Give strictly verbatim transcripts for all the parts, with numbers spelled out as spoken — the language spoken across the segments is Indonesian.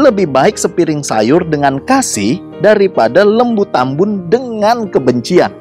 Lebih baik sepiring sayur dengan kasih daripada lembu tambun dengan kebencian.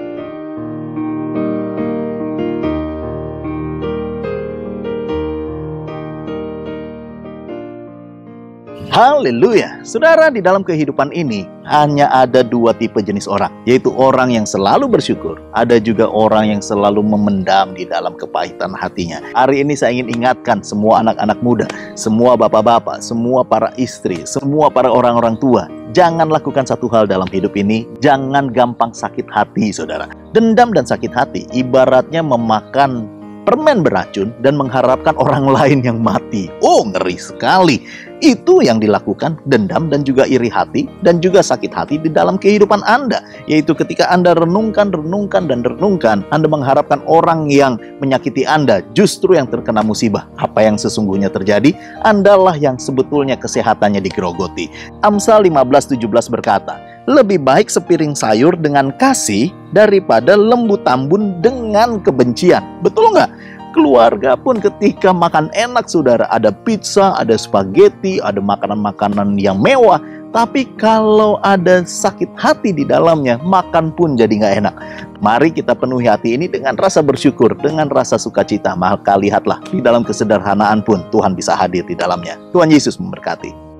Haleluya! Saudara, di dalam kehidupan ini hanya ada dua tipe jenis orang, yaitu orang yang selalu bersyukur, ada juga orang yang selalu memendam di dalam kepahitan hatinya. Hari ini saya ingin ingatkan semua anak-anak muda, semua bapak-bapak, semua para istri, semua para orang-orang tua, jangan lakukan satu hal dalam hidup ini, jangan gampang sakit hati, saudara. Dendam dan sakit hati ibaratnya memakan permen beracun dan mengharapkan orang lain yang mati. Oh, ngeri sekali. Itu yang dilakukan dendam dan juga iri hati dan juga sakit hati di dalam kehidupan Anda. Yaitu ketika Anda renungkan, renungkan, dan renungkan, Anda mengharapkan orang yang menyakiti Anda justru yang terkena musibah. Apa yang sesungguhnya terjadi? Andalah yang sebetulnya kesehatannya digerogoti. Amsal lima belas tujuh belas berkata, lebih baik sepiring sayur dengan kasih daripada lembu tambun dengan kebencian. Betul nggak? Keluarga pun ketika makan enak, saudara, ada pizza, ada spaghetti, ada makanan-makanan yang mewah. Tapi kalau ada sakit hati di dalamnya, makan pun jadi nggak enak. Mari kita penuhi hati ini dengan rasa bersyukur, dengan rasa sukacita. Maka lihatlah, di dalam kesederhanaan pun Tuhan bisa hadir di dalamnya. Tuhan Yesus memberkati.